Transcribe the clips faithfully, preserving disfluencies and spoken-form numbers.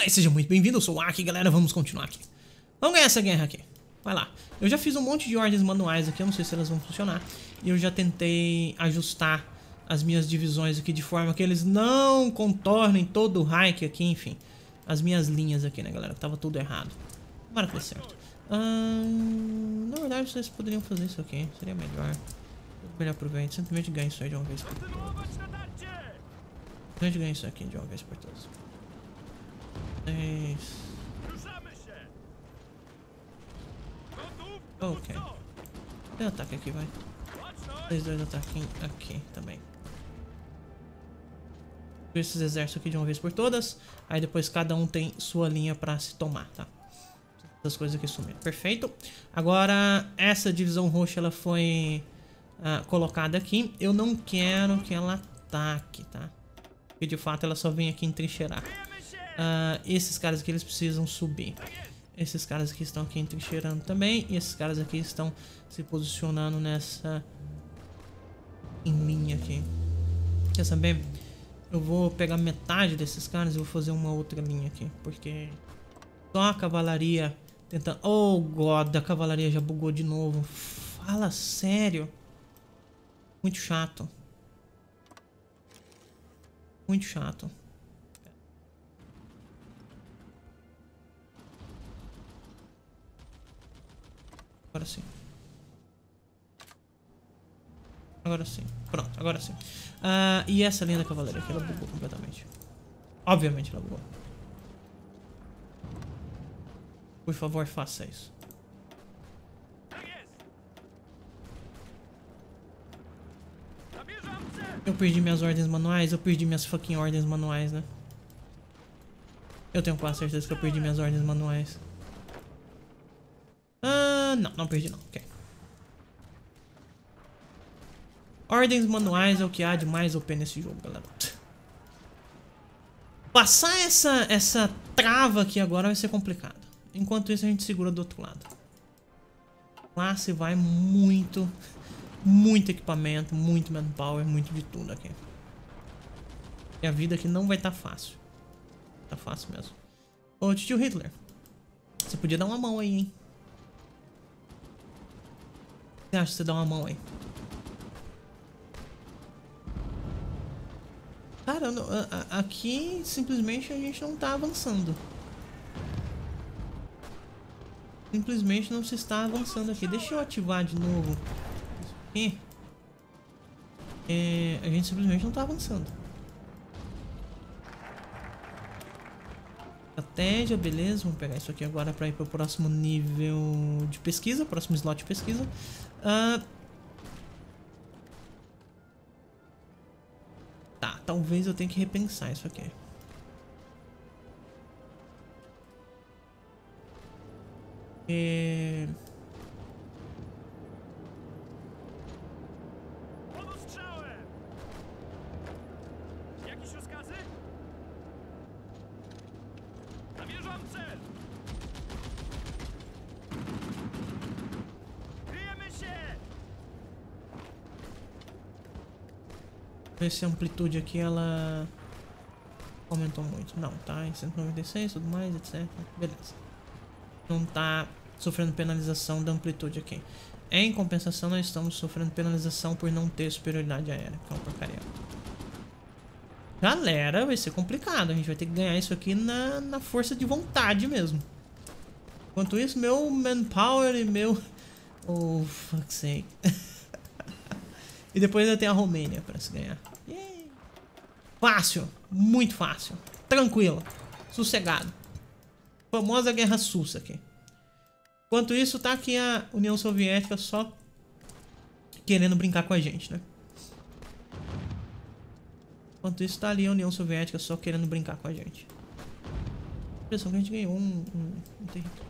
E seja muito bem-vindo, eu sou o Aki, galera, vamos continuar aqui. Vamos ganhar essa guerra aqui. Vai lá. Eu já fiz um monte de ordens manuais aqui, eu não sei se elas vão funcionar. E eu já tentei ajustar as minhas divisões aqui de forma que eles não contornem todo o hike aqui, enfim. As minhas linhas aqui, né, galera? Tava tudo errado. Tomara que dê certo. Hum, na verdade, vocês poderiam fazer isso aqui. Seria melhor. Melhor proveito. Simplesmente ganhar isso aí de uma vez por todas. Simplesmente ganhar isso aqui de uma vez por todas. Isso. Ok. Tem ataque aqui, vai. Esses dois ataquem aqui também. Esses exércitos aqui de uma vez por todas. Aí depois cada um tem sua linha pra se tomar, tá? Essas coisas aqui sumiram. Perfeito. Agora, essa divisão roxa, ela foi uh, colocada aqui. Eu não quero que ela ataque, tá? Porque de fato ela só vem aqui entrincheirar. Uh, esses caras aqui, eles precisam subir. Esses caras aqui estão aqui entrincheirando também. E esses caras aqui estão se posicionando nessa... em linha aqui. Quer saber? Eu vou pegar metade desses caras e vou fazer uma outra linha aqui. Porque só a cavalaria tentando... Oh, God, a cavalaria já bugou de novo. Fala sério. Muito chato. Muito chato. Agora sim. Agora sim. Pronto, agora sim. Uh, e essa linha da cavalaria aqui, ela bugou completamente. Obviamente ela bugou. Por favor, faça isso. Eu perdi minhas ordens manuais. Eu perdi minhas fucking ordens manuais, né? Eu tenho quase certeza que eu perdi minhas ordens manuais. Ah, não, não perdi não. Ok. Ordens manuais é o que há de mais O P nesse jogo, galera. Passar essa, essa trava aqui agora vai ser complicado. Enquanto isso a gente segura do outro lado. Lá se vai muito, muito equipamento, muito manpower, muito de tudo aqui. E a vida aqui não vai estar tá fácil. Tá fácil mesmo. Ô, tio Hitler. Você podia dar uma mão aí, hein? O que você acha que você dá uma mão aí? Cara, aqui simplesmente a gente não tá avançando. Simplesmente não se está avançando aqui. Deixa eu ativar de novo isso aqui. É, a gente simplesmente não tá avançando. Estratégia, beleza. Vamos pegar isso aqui agora para ir para o próximo nível de pesquisa. Próximo slot de pesquisa. Uh, tá, talvez eu tenha que repensar isso aqui. É... Essa amplitude aqui, ela aumentou muito. Não, tá em cento e noventa e seis, tudo mais, etcétera. Beleza. Não tá sofrendo penalização da amplitude aqui. Em compensação, nós estamos sofrendo penalização por não ter superioridade aérea, que é uma porcaria. Galera, vai ser complicado. A gente vai ter que ganhar isso aqui na, na força de vontade mesmo. Enquanto isso, meu manpower e meu... Oh, fuck's sake. E depois ainda tem a Romênia para se ganhar. Yay. Fácil, muito fácil. Tranquilo, sossegado. Famosa guerra sussa aqui. Enquanto isso, tá aqui a União Soviética só querendo brincar com a gente, né? Enquanto isso, tá ali a União Soviética só querendo brincar com a gente. A impressão que a gente ganhou um, um, um território.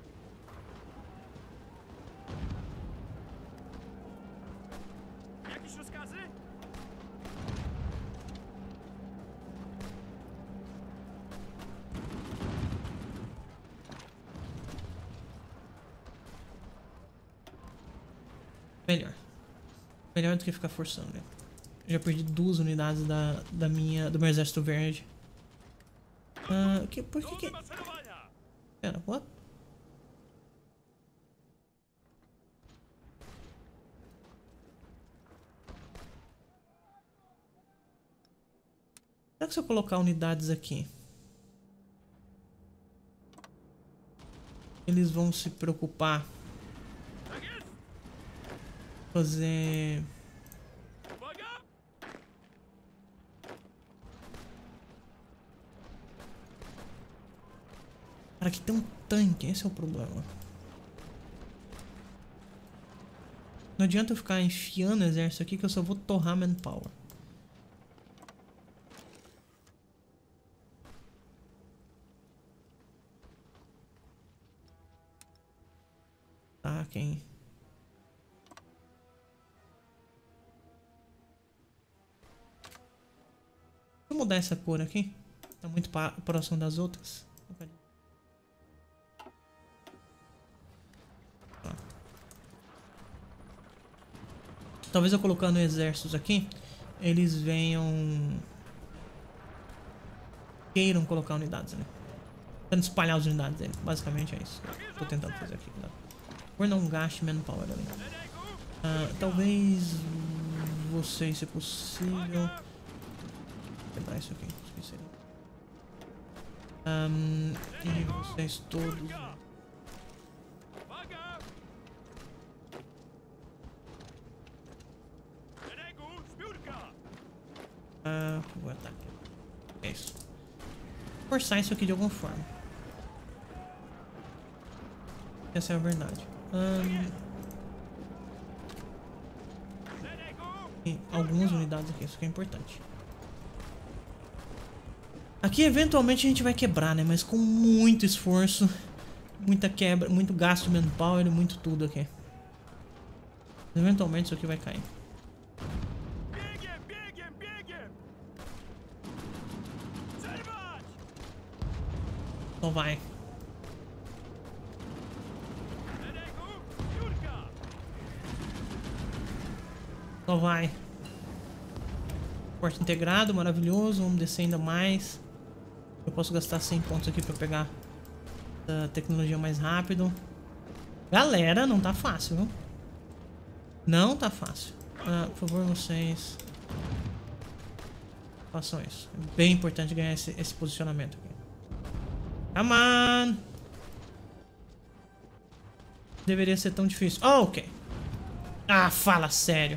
Melhor. Melhor do que ficar forçando, né? Já perdi duas unidades da, da minha, do meu exército verde. Ah, que, por que que... Pera, what? Será que se eu colocar unidades aqui, eles vão se preocupar fazer... Cara, aqui tem um tanque, esse é o problema. Não adianta eu ficar enfiando exército aqui que eu só vou torrar manpower. Tá, quem... Deixa eu mudar essa cor aqui. Tá muito próximo das outras. Tá. Talvez eu colocando exércitos aqui, eles venham... Queiram colocar unidades, né? Tentando espalhar as unidades dele. Basicamente é isso que eu tô tentando fazer aqui. Né? Por não gaste manpower ali. Ah, talvez vocês, se possível... Vou quebrar isso aqui. Esqueci. Um, e vocês todos... Ah, o ataque. É isso. Vou forçar isso aqui de alguma forma. Essa é a verdade. Um, e algumas unidades aqui, isso que é importante. Aqui eventualmente a gente vai quebrar, né? Mas com muito esforço, muita quebra, muito gasto de manpower e muito tudo aqui. Eventualmente isso aqui vai cair. Então vai. Só vai. Porte integrado, maravilhoso. Vamos descer ainda mais. Eu posso gastar cem pontos aqui pra pegar a tecnologia mais rápido. Galera, não tá fácil, viu? Não tá fácil. Ah, por favor, vocês façam isso. É bem importante ganhar esse, esse posicionamento aqui. Come on! Deveria ser tão difícil. Oh, ok. Ah, fala sério.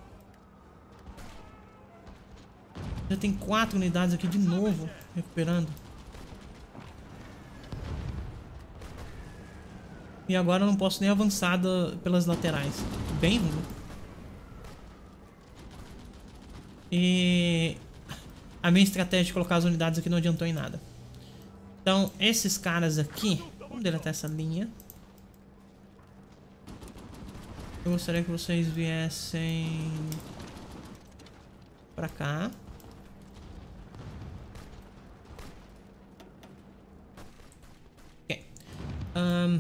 Já tem quatro unidades aqui de novo, recuperando. E agora eu não posso nem avançar da, pelas laterais. Bem ruim. E a minha estratégia de colocar as unidades aqui não adiantou em nada. Então, esses caras aqui... Vamos deletar essa linha. Eu gostaria que vocês viessem pra cá. Ok. Um...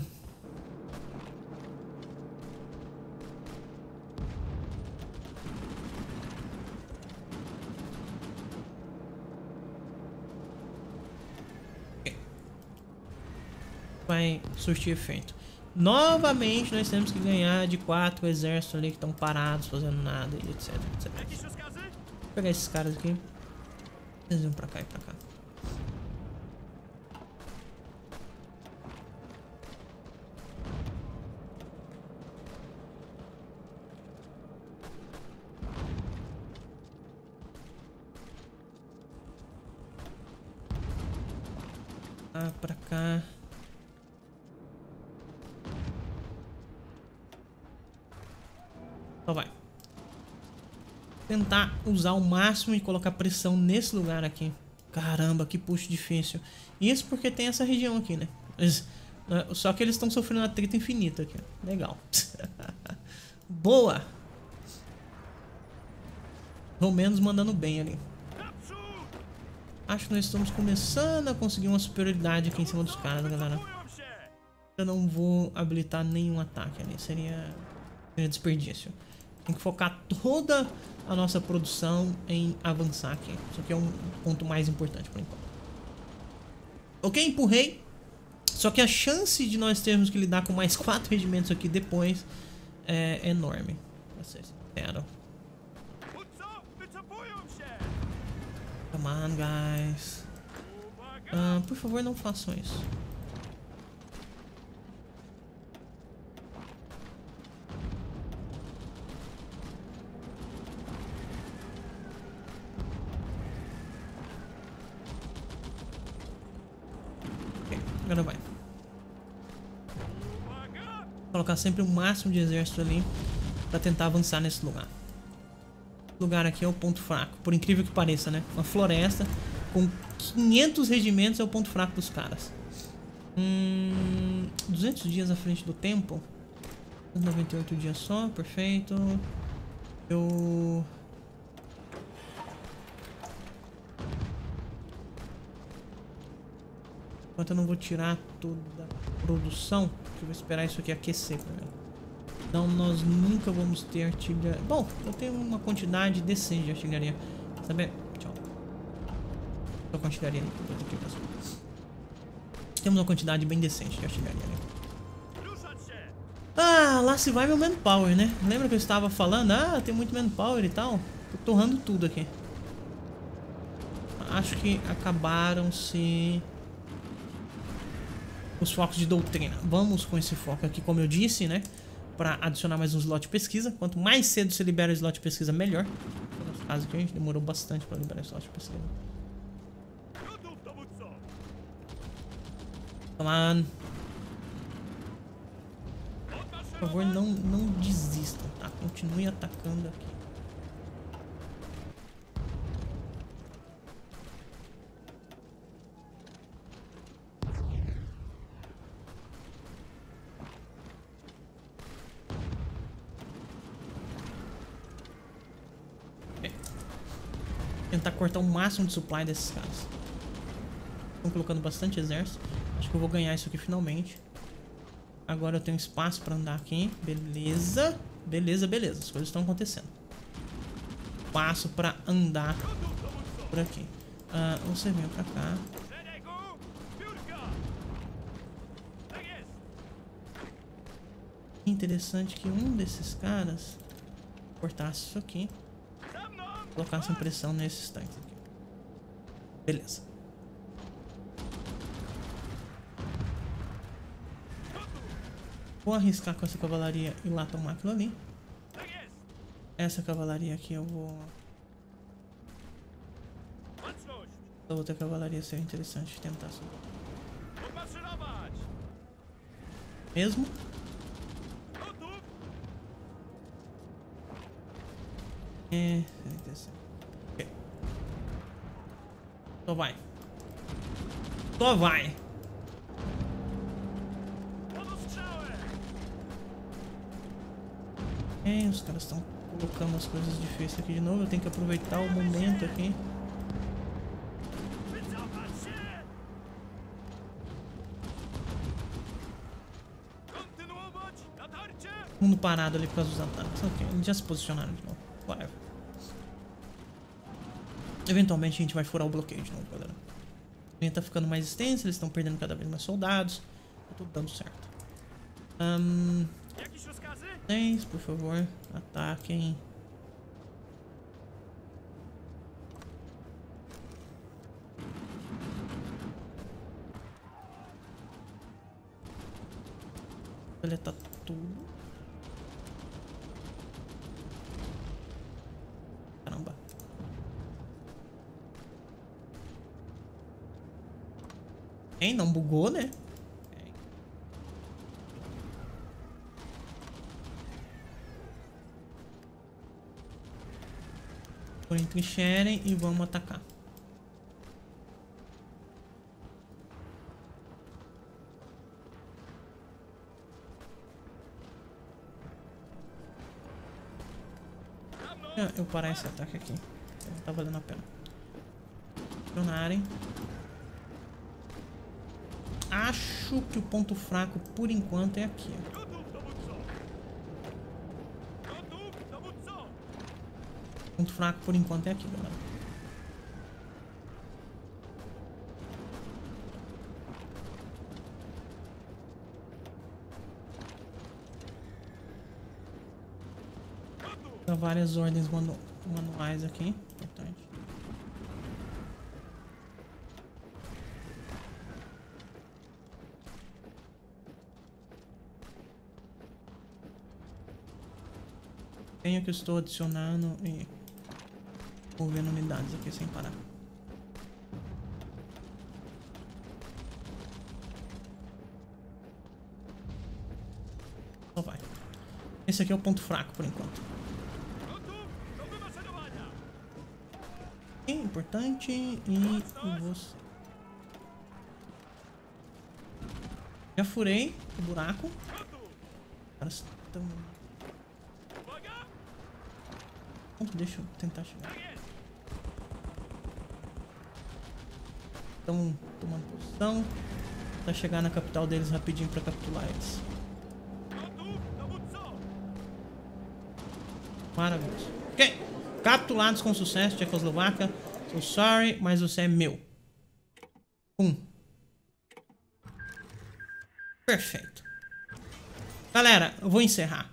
Okay. Vai surtir efeito. Novamente nós temos que ganhar de quatro exércitos ali que estão parados, fazendo nada, e etc, etc. Vou pegar esses caras aqui. Eles vão pra cá e pra cá. Ah, pra cá. Só vai. Tentar usar o máximo e colocar pressão nesse lugar aqui. Caramba, que push difícil. Isso porque tem essa região aqui, né? Só que eles estão sofrendo atrito infinito aqui. Legal. Boa. Pelo menos mandando bem ali. Acho que nós estamos começando a conseguir uma superioridade aqui em cima dos caras, galera. Eu não vou habilitar nenhum ataque ali. Seria, seria desperdício. Tem que focar toda a nossa produção em avançar aqui. Isso aqui é um ponto mais importante por enquanto. Ok, empurrei. Só que a chance de nós termos que lidar com mais quatro regimentos aqui depois é enorme. Pra ser sincero. Come on, guys. Uh, por favor, não façam isso. Ok, agora vai. Colocar sempre o máximo de exército ali pra tentar avançar nesse lugar. Esse lugar aqui é o ponto fraco, por incrível que pareça, né? Uma floresta com quinhentos regimentos é o ponto fraco dos caras. Hum, duzentos dias à frente do tempo. noventa e oito dias só, perfeito. Eu... Enquanto eu não vou tirar toda a produção, eu vou esperar isso aqui aquecer primeiro. Então nós nunca vamos ter artilharia. Bom, eu tenho uma quantidade decente de artilharia. Sabe? Tchau. Tô com artilharia ali. Temos uma quantidade bem decente de artilharia ali. Ah, lá se vai meu manpower, né? Lembra que eu estava falando? Ah, tem muito manpower e tal. Tô torrando tudo aqui. Acho que acabaram-se os focos de doutrina. Vamos com esse foco aqui, como eu disse, né? Pra adicionar mais um slot de pesquisa. Quanto mais cedo você libera o slot de pesquisa, melhor. No caso aqui, a gente demorou bastante pra liberar o slot de pesquisa. Come on. Por favor, não, não desistam, tá? Continue atacando aqui. Tentar cortar o máximo de supply desses caras. Estão colocando bastante exército. Acho que eu vou ganhar isso aqui finalmente. Agora eu tenho espaço pra andar aqui. Beleza. Beleza, beleza. As coisas estão acontecendo. Espaço pra andar por aqui. Ah, você vem pra cá. Interessante que um desses caras cortasse isso aqui. Colocasse pressão nesses tanques aqui. Beleza. Vou arriscar com essa cavalaria e lá tomar aquilo ali. Essa cavalaria aqui eu vou... A outra cavalaria seria interessante tentar subir. Mesmo? É, seria interessante. Ok. Só vai. Só vai. É, os caras estão colocando as coisas difíceis aqui de novo. Eu tenho que aproveitar o momento aqui. Mundo parado ali por causa dos ataques. Ok, eles já se posicionaram de novo. Whatever. Eventualmente a gente vai furar o bloqueio de novo, galera. A linha tá ficando mais extensa, eles estão perdendo cada vez mais soldados. Tá tudo dando certo. Um, dez, por favor, ataquem. Ele tá tudo. Caramba. Hein, não bugou, né? Por entrincherem e vamos atacar. Eu parar esse ataque aqui. Não tá valendo a pena. Funcionarem. Acho que o ponto fraco por enquanto é aqui. Ó. O ponto fraco por enquanto é aqui, galera. Dá várias ordens manu manuais aqui. Importante. Tenho que estou adicionando e movendo unidades aqui sem parar. Só vai. Esse aqui é o ponto fraco por enquanto. É importante e você. Já furei o buraco. Os caras estão. Deixa eu tentar chegar. Estão tomando posição. Tentar chegar na capital deles rapidinho pra capturar eles. Maravilhoso. Ok. Capturados com sucesso, Tchecoslováquia. So sorry, mas você é meu. Um. Perfeito. Galera, eu vou encerrar.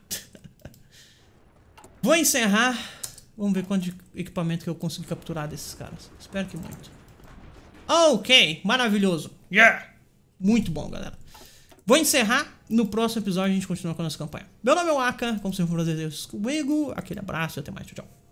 Vou encerrar. Vamos ver quanto de equipamento que eu consigo capturar desses caras. Espero que muito. Ok, maravilhoso. Yeah! Muito bom, galera. Vou encerrar. No próximo episódio a gente continua com a nossa campanha. Meu nome é Waka. Como sempre, um prazer ter vocês comigo. Aquele abraço e até mais. Tchau, tchau.